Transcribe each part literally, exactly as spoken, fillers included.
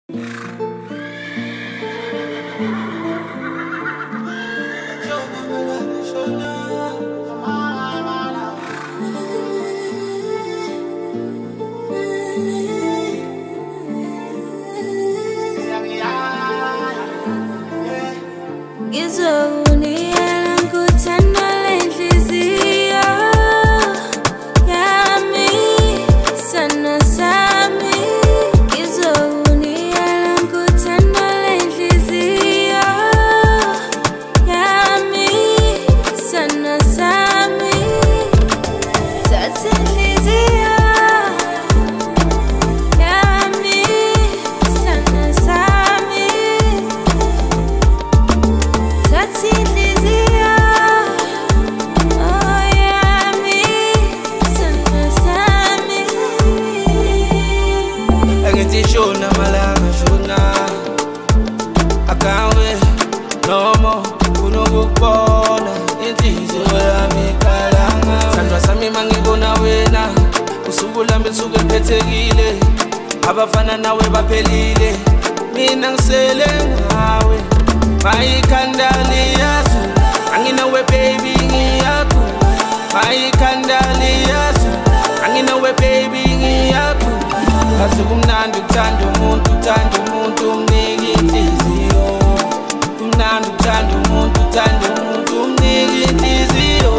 Abafana nawe baphelile mina ngisele ngawe mayikhanda liyazu anginawe baby ngiyakho mayikhanda liyazu anginawe baby ngiyakho kaze kumnandi ukuthanda umuntu uthanda umuntu umnike inhliziyo kumnandi ukuthanda umuntu uthanda umuntu umnike inhliziyo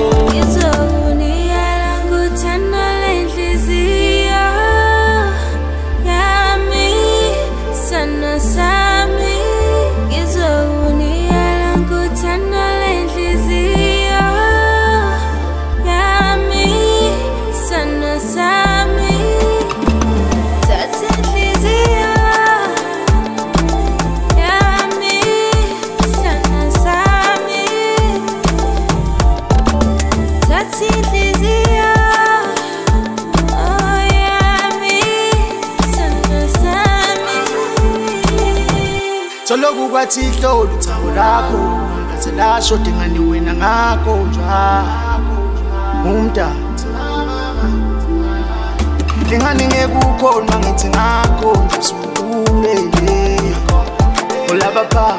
Soloku kwathi ihlolo uthawo lakho ngaze lasho dingani wena ngakho njalo umdansi dingani ngekukhona ngithi ngakho ngisukubele olaba pha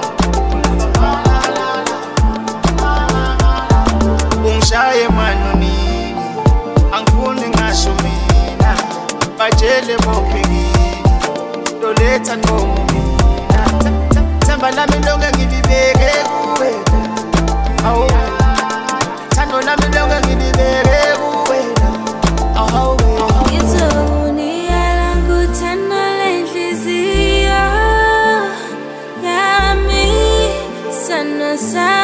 ungishaye mano nini angifuni ngasho mina bajele bonke ngini doletha ngomo Lami longe ngibibeke kuwena awu Thando lami longe ngibibeke kuwena awu Ngizoniyala nguthando lenhliziyo yami sana sana